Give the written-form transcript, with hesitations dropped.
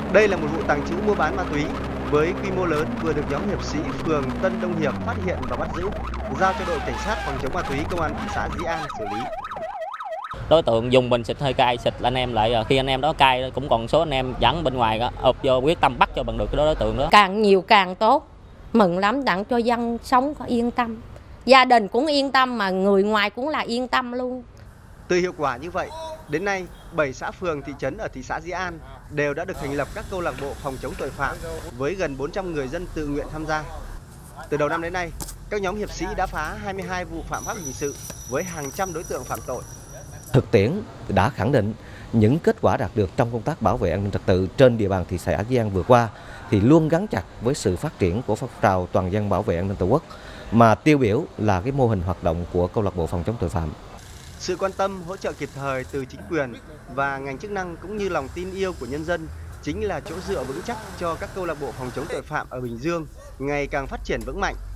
Đây là một vụ tàng trữ mua bán ma túy với quy mô lớn vừa được nhóm hiệp sĩ phường Tân Đông Hiệp phát hiện và bắt giữ, giao cho đội cảnh sát phòng chống ma túy công an thị xã Dĩ An xử lý. Đối tượng dùng bình xịt hơi cay xịt anh em lại, khi anh em đó cay cũng còn số anh em dẫn bên ngoài ụp vô quyết tâm bắt cho bằng được cái đối tượng đó. Càng nhiều càng tốt, mừng lắm, đặng cho dân sống có yên tâm, gia đình cũng yên tâm mà người ngoài cũng là yên tâm luôn. Từ hiệu quả như vậy, đến nay 7 xã phường thị trấn ở thị xã Dĩ An đều đã được thành lập các câu lạc bộ phòng chống tội phạm với gần 400 người dân tự nguyện tham gia. Từ đầu năm đến nay, các nhóm hiệp sĩ đã phá 22 vụ phạm pháp hình sự với hàng trăm đối tượng phạm tội. Thực tiễn đã khẳng định những kết quả đạt được trong công tác bảo vệ an ninh trật tự trên địa bàn thị xã Dĩ An vừa qua thì luôn gắn chặt với sự phát triển của phong trào toàn dân bảo vệ an ninh Tổ quốc, mà tiêu biểu là cái mô hình hoạt động của câu lạc bộ phòng chống tội phạm. Sự quan tâm, hỗ trợ kịp thời từ chính quyền và ngành chức năng cũng như lòng tin yêu của nhân dân chính là chỗ dựa vững chắc cho các câu lạc bộ phòng chống tội phạm ở Bình Dương ngày càng phát triển vững mạnh.